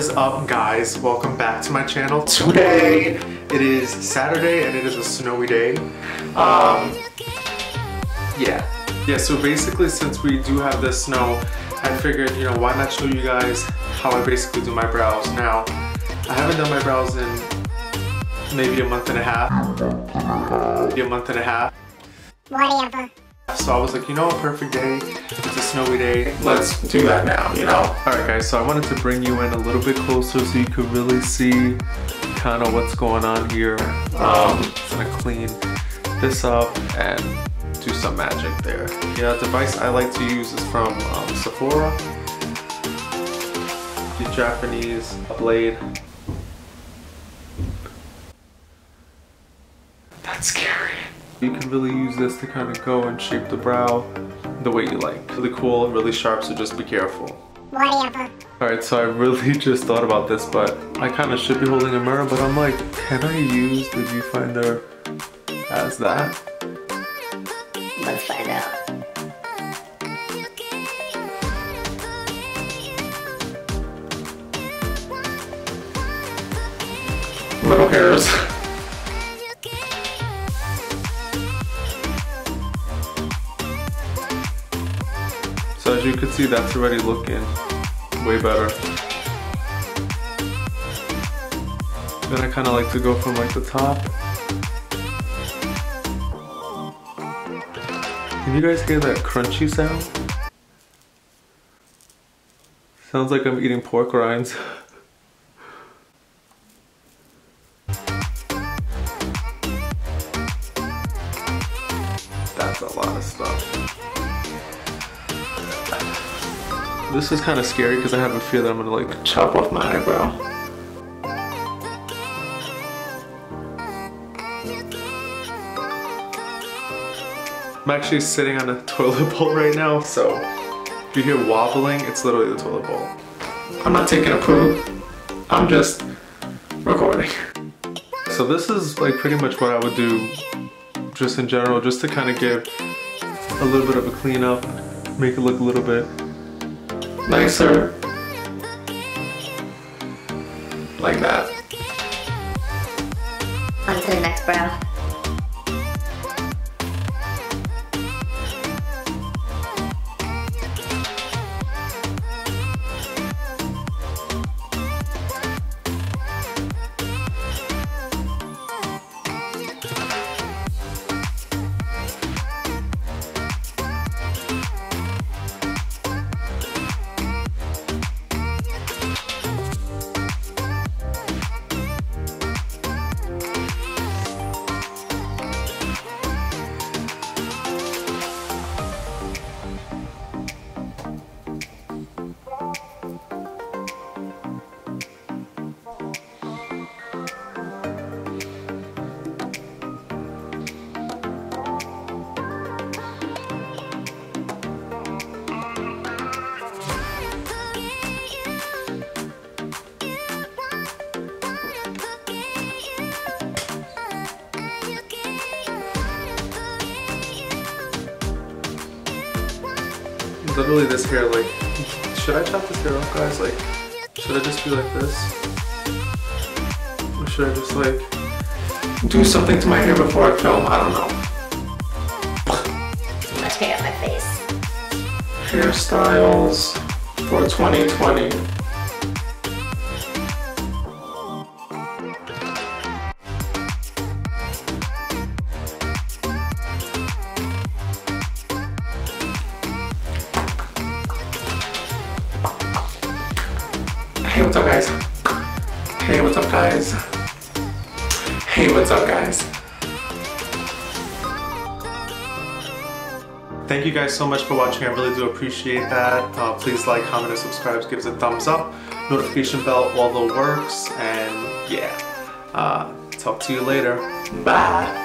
is up, guys? Welcome back to my channel. Today it is Saturday and it is a snowy day. Yeah, so basically since we do have this snow, I figured, you know, why not show you guys how I basically do my brows. Now, I haven't done my brows in maybe a month and a half. Whatever. So I was like, you know, a perfect day. It's a snowy day. Let's do that now, you know? Alright guys, so I wanted to bring you in a little bit closer so you could really see kind of what's going on here. I'm gonna clean this up and do some magic there. Yeah, the device I like to use is from Sephora. The Japanese blade. That's scary. You can really use this to kind of go and shape the brow the way you like. Really cool, really sharp, so just be careful. Whatever. Alright, so I really just thought about this, but I kind of should be holding a mirror, but I'm like, can I use the viewfinder as that? Let's find out. Little hairs. So as you can see, that's already looking way better. Then I kind of like to go from like the top. Can you guys hear that crunchy sound? Sounds like I'm eating pork rinds. That's a lot of stuff. This is kind of scary because I have a fear that I'm gonna like chop off my eyebrow. I'm actually sitting on a toilet bowl right now, so if you hear wobbling, it's literally the toilet bowl. I'm not taking a poop, I'm just recording. So this is like pretty much what I would do just in general, just to kind of give a little bit of a cleanup, make it look a little bit nicer, like that. On to the next brow. Literally this hair, like, should I chop this hair off, guys? Like, should I just be like this? Or should I just like do something to my hair before I film? I don't know. Too much hair on my face. Hairstyles for 2020. Hey, what's up, guys? Hey, what's up, guys? Hey, what's up, guys? Thank you guys so much for watching. I really do appreciate that. Please like, comment, and subscribe. Give us a thumbs up. Notification bell, all the works. And yeah, talk to you later. Bye.